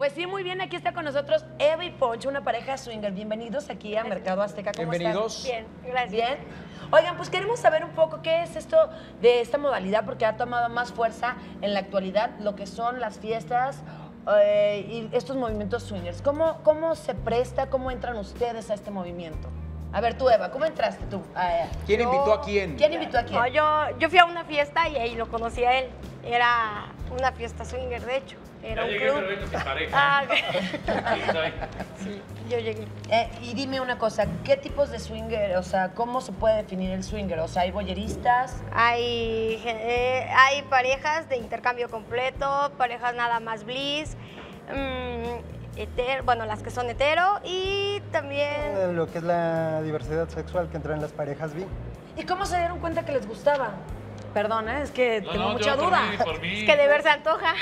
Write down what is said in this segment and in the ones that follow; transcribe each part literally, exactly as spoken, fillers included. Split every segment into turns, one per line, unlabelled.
Pues sí, muy bien, aquí está con nosotros Eva y Poncho, una pareja swinger. Bienvenidos aquí a Mercado Azteca. ¿Cómo
Bienvenidos.
están?
Bien, gracias.
Bien. Oigan, pues queremos saber un poco qué es esto de esta modalidad, porque ha tomado más fuerza en la actualidad lo que son las fiestas eh, y estos movimientos swingers. ¿Cómo, ¿Cómo se presta, cómo entran ustedes a este movimiento? A ver, tú, Eva, ¿cómo entraste tú? A,
¿Quién
Yo-
invitó a quién?
¿Quién invitó a quién?
No, yo, yo fui a una fiesta y ahí lo conocí a él. Era una fiesta swinger, de hecho. Era
Ya
un
llegué,
club.
pero vengo sin pareja.
Ah,
Aquí estoy.
sí, yo llegué.
Eh, y dime una cosa, ¿qué tipos de swinger, o sea, cómo se puede definir el swinger? O sea, ¿hay boyeristas?
Hay, eh, hay parejas de intercambio completo, parejas nada más bliss, mm, hetero, bueno, las que son hetero y también...
Eh, Lo que es la diversidad sexual que entra en las parejas bi.
¿Y cómo se dieron cuenta que les gustaba? Perdón, ¿eh? es que
No,
tengo
no,
mucha
yo por
duda.
mí, por mí.
Es que de ver se antoja.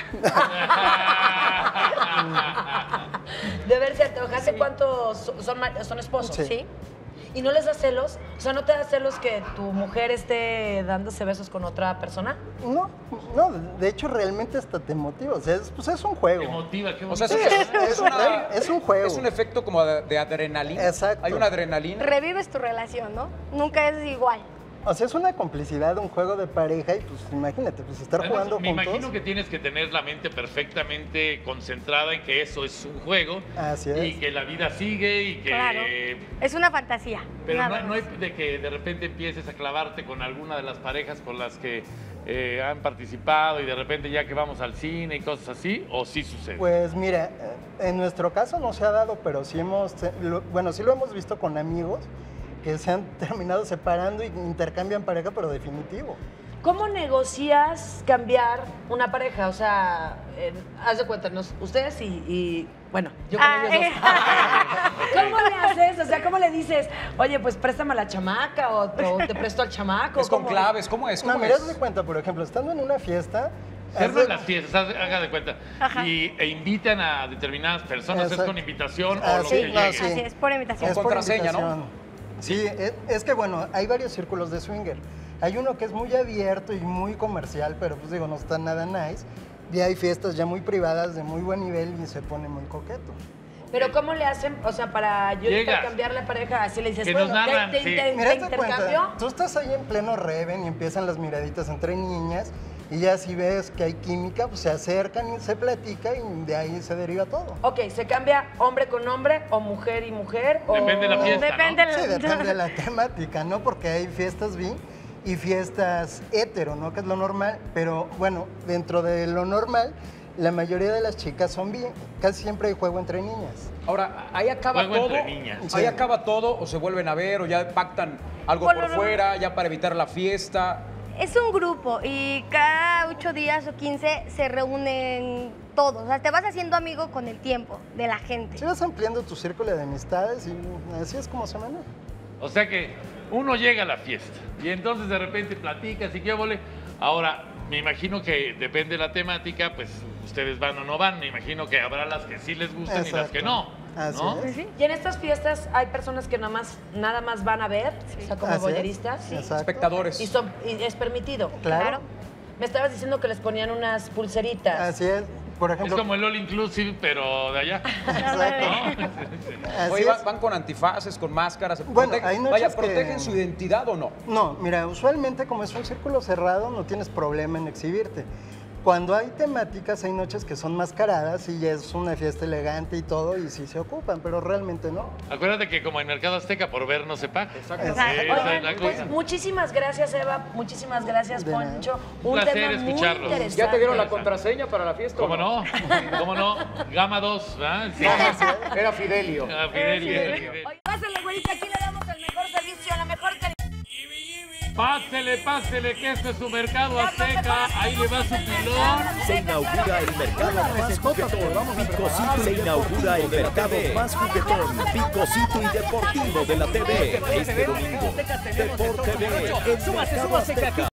De verse antoja. ¿Hace cuánto so- son, ma- son esposos?
Sí.
Sí.
¿Y no les da celos? O sea, ¿no te da celos que tu mujer esté dándose besos con otra persona?
No, no, de hecho realmente hasta te motiva, o sea, es, pues es un juego.
Emotiva, qué
O sea,
bonito.
es, es una-
Es un juego.
Es un efecto como de, de adrenalina.
Exacto.
Hay una adrenalina.
Revives tu relación, ¿no? Nunca es igual.
O sea, es una complicidad, un juego de pareja y pues imagínate, pues estar
Además,
jugando
me
juntos.
imagino que tienes que tener la mente perfectamente concentrada en que eso es un juego.
Así
Y
es.
que la vida sigue y que...
Claro. Es una fantasía.
Pero
nada
no, no
más.
es de que de repente empieces a clavarte con alguna de las parejas con las que eh, han participado y de repente ya que vamos al cine y cosas así, o sí sucede.
Pues mira, eh, en nuestro caso no se ha dado, pero sí hemos, eh, lo- bueno, sí lo hemos visto con amigos que se han terminado separando y intercambian pareja, pero definitivo.
¿Cómo negocias cambiar una pareja? O sea, eh, haz de cuenta, nos- ustedes y, y, bueno, yo con
Ah,
ellos
eh.
dos. ¿Cómo le haces? O sea, ¿cómo le dices, oye, pues préstame a la chamaca o, o te presto al chamaco?
Es con
¿Cómo?
claves. ¿Cómo es?
No,
¿Cómo
mira,
es?
haz de cuenta, por ejemplo, estando en una fiesta...
Hacerlo
haz
en
de-
las fiestas, haz- haga de cuenta.
Ajá.
Y, e invitan a determinadas personas, es
Exacto.
con invitación o
Ah,
lo
sí,
que
no,
llegue.
sí.
Así es, por invitación.
Es
Con
por
contraseña, ¿no?
invitación. Sí, es, es que bueno, hay varios círculos de swinger. Hay uno que es muy abierto y muy comercial, pero pues digo, no está nada nice. Y hay fiestas ya muy privadas de muy buen nivel y se pone muy coqueto.
Pero ¿cómo le hacen, o sea, para yo
Llegas.
intercambiar la pareja? Así le dices,
Que nos
bueno, te,
narran,
te-
sí.
te-
Mira,
te
te
intercambio.
cuenta, tú estás ahí en pleno reven y empiezan las miraditas entre niñas y ya si ves que hay química, pues se acercan y se platica y de ahí se deriva todo.
Ok, ¿se cambia hombre con hombre o mujer y mujer? o-
Depende de la fiesta.
Depende
¿no?
de
Sí,
la-
depende de la temática, ¿no? Porque hay fiestas bi y fiestas hetero, ¿no? Que es lo normal, pero bueno, dentro de lo normal, la mayoría de las chicas son bi, casi siempre hay juego entre niñas.
Ahora, ahí acaba
Juego
todo.
entre niñas.
Ahí
Sí.
acaba todo o se vuelven a ver o ya pactan algo
Bueno,
por
no.
fuera, ya para evitar la fiesta.
Es un grupo y cada ocho días o quince se reúnen todos. O sea, te vas haciendo amigo con el tiempo de la gente.
Si vas ampliando tu círculo de amistades y así es como se maneja.
O sea que uno llega a la fiesta y entonces de repente platicas y qué vole. Ahora, me imagino que depende de la temática, pues ustedes van o no van. Me imagino que habrá las que sí les gustan y las
Exacto.
que no.
Así
¿no?
es.
Y en estas fiestas hay personas que nada más, nada más van a ver, o sea, como
Así es.
boyeristas.
Exacto.
Espectadores.
Y, son, y es permitido.
Claro.
Claro.
Me estabas diciendo que les ponían unas pulseritas.
Así es. Por
Es
ejemplo,
como el All Inclusive, pero de allá.
exacto.
¿no?
Así
Oye,
es.
van, van con antifaces, con máscaras. se
Bueno,
protegen-
hay noches
Vaya,
que-
¿protegen su identidad o no?
No, mira, usualmente como es un círculo cerrado no tienes problema en exhibirte. Cuando hay temáticas hay noches que son mascaradas y ya es una fiesta elegante y todo y sí se ocupan, pero realmente no.
Acuérdate que como en Mercado Azteca, por ver no se paga.
Exacto.
Exacto.
Esa es
Oigan,
la
pues
cosa.
muchísimas gracias, Eva. Muchísimas gracias,
De nada.
Poncho.
Un
Un
placer
tema muy
escucharlos.
interesante.
¿Ya te dieron la contraseña para la fiesta? o
¿Cómo no? ¿Cómo no? Gama dos, ¿verdad? Sí.
Era Fidelio.
Ah, Fidelio,
Fidelio.
Fidelio.
Oye, pásale, güerita, aquí le damos el mejor servicio, la mejor calidad.
Pásele, pásele, que este es su Mercado Azteca. Ahí le va su pilón.
Se inaugura el mercado más juguetón. Picosito se inaugura el mercado más juguetón. Picosito y deportivo de la T V. Este domingo, Deporte T V, el mercado Azteca.